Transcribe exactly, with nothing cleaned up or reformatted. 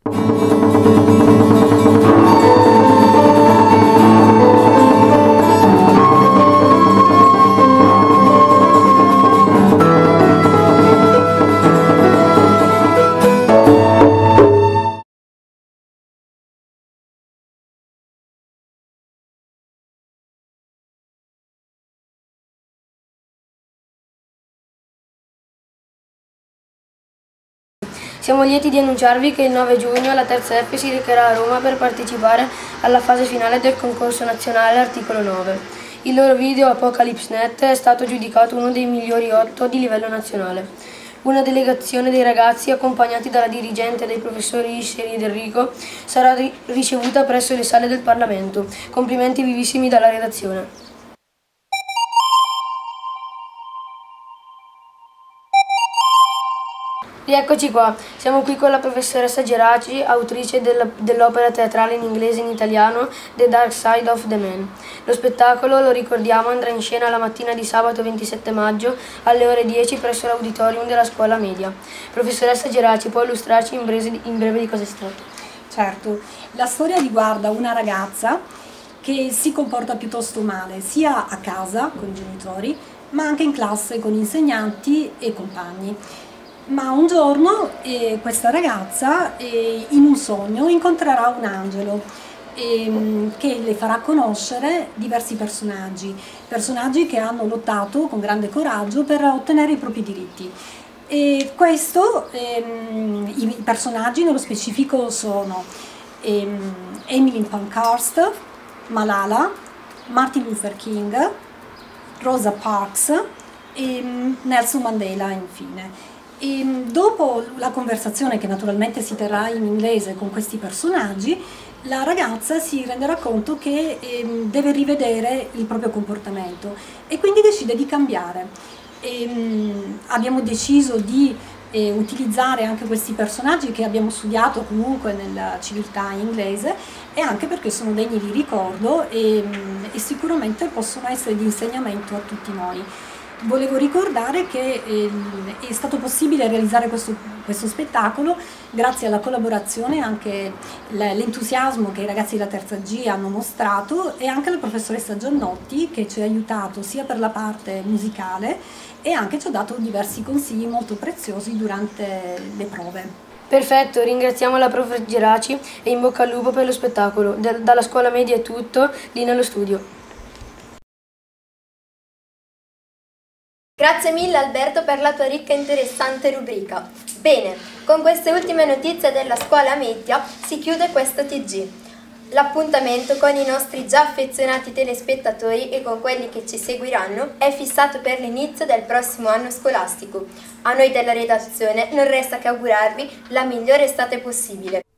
Siamo lieti di annunciarvi che il nove giugno la terza F si recherà a Roma per partecipare alla fase finale del concorso nazionale Articolo nove. Il loro video Apocalypse punto net è stato giudicato uno dei migliori otto di livello nazionale. Una delegazione dei ragazzi, accompagnati dalla dirigente dei professori Isceri ed Enrico, sarà ricevuta presso le sale del Parlamento. Complimenti vivissimi dalla redazione. Rieccoci qua, siamo qui con la professoressa Geraci, autrice dell'opera teatrale in inglese e in italiano The Dark Side of the Man. Lo spettacolo, lo ricordiamo, andrà in scena la mattina di sabato ventisette maggio alle ore dieci presso l'auditorium della scuola media. Professoressa Geraci, può illustrarci in breve, in breve di cosa si tratta? Certo, la storia riguarda una ragazza che si comporta piuttosto male, sia a casa con i genitori, ma anche in classe con insegnanti e compagni. Ma un giorno eh, questa ragazza eh, in un sogno incontrerà un angelo eh, che le farà conoscere diversi personaggi, personaggi che hanno lottato con grande coraggio per ottenere i propri diritti. E questo, ehm, i personaggi nello specifico sono ehm, Emily Pankhurst, Malala, Martin Luther King, Rosa Parks e Nelson Mandela infine. E dopo la conversazione, che naturalmente si terrà in inglese con questi personaggi, la ragazza si renderà conto che eh, deve rivedere il proprio comportamento e quindi decide di cambiare. E, mh, abbiamo deciso di eh, utilizzare anche questi personaggi che abbiamo studiato comunque nella civiltà inglese, e anche perché sono degni di ricordo e, mh, e sicuramente possono essere di insegnamento a tutti noi. Volevo ricordare che eh, è stato possibile realizzare questo, questo spettacolo grazie alla collaborazione e anche l'entusiasmo che i ragazzi della terza G hanno mostrato, e anche la professoressa Giannotti, che ci ha aiutato sia per la parte musicale e anche ci ha dato diversi consigli molto preziosi durante le prove. Perfetto, ringraziamo la prof Geraci e in bocca al lupo per lo spettacolo. Dalla scuola media è tutto, lì nello studio. Grazie mille Alberto per la tua ricca e interessante rubrica. Bene, con queste ultime notizie della scuola media si chiude questo T G. L'appuntamento con i nostri già affezionati telespettatori e con quelli che ci seguiranno è fissato per l'inizio del prossimo anno scolastico. A noi della redazione non resta che augurarvi la migliore estate possibile.